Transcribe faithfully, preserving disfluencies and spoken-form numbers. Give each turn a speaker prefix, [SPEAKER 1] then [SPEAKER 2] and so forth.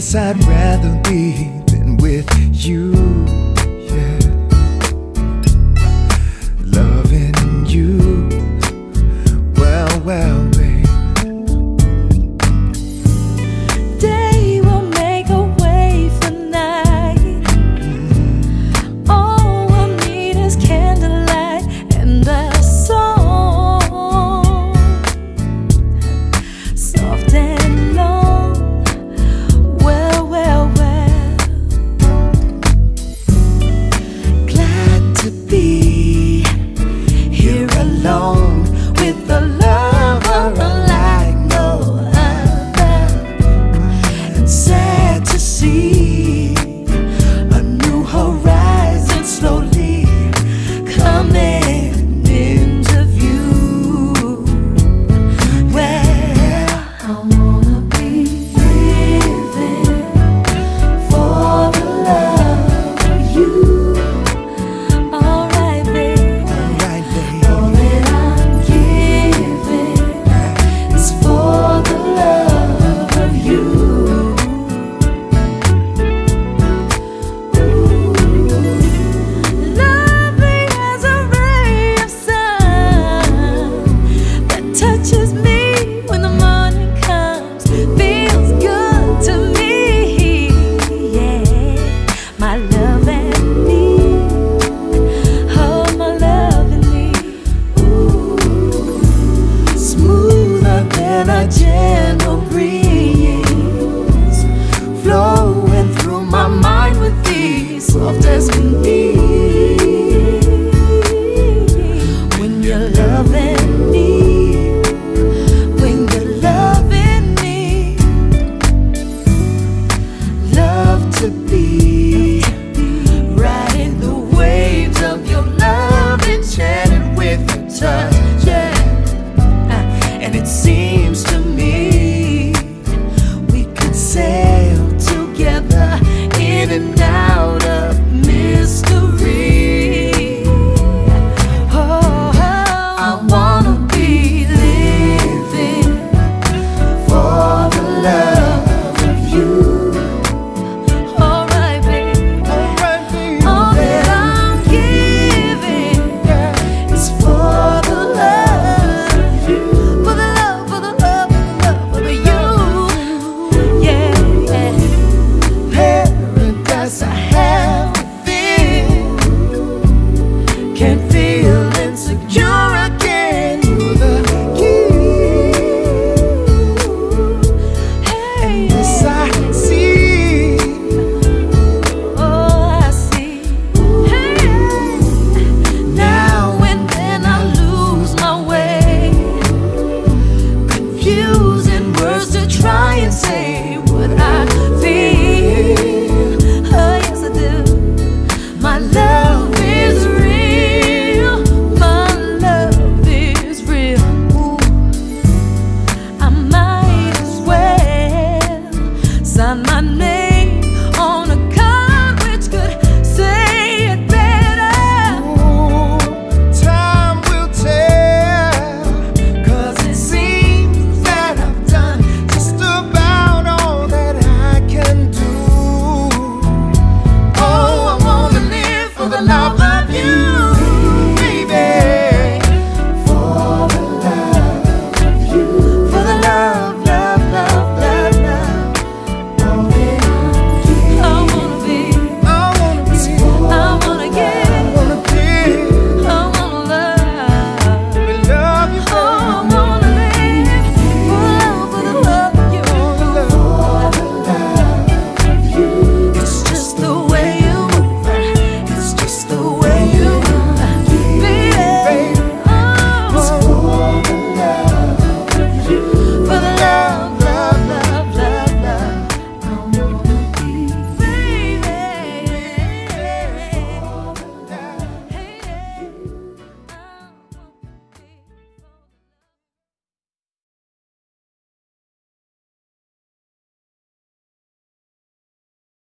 [SPEAKER 1] place I'd rather be than with you, yeah. Loving you, well, well, babe.
[SPEAKER 2] Day will make a way for night. Mm. All we'll need is candlelight and a song, soft and long. Well, well, well. Glad to be here alone with a lover unlike no other, and sad to see a new horizon slowly coming into view. Well, I wanna be living for the love of you. Alright, babe.
[SPEAKER 1] Alright, babe.
[SPEAKER 2] All that I'm giving is for the love of you. Lovely as a ray of sun that touches me when the morning comes, feels good to me. Yeah, my love and me. Oh, my love and me. Smoother than a gentle breeze, flowing through my mind with ease, soft as can be. When you're loving me, when you're loving me, love to be riding the waves of your love, enchanted with your touch, yeah. Uh, And it seems to me we could sail together in and out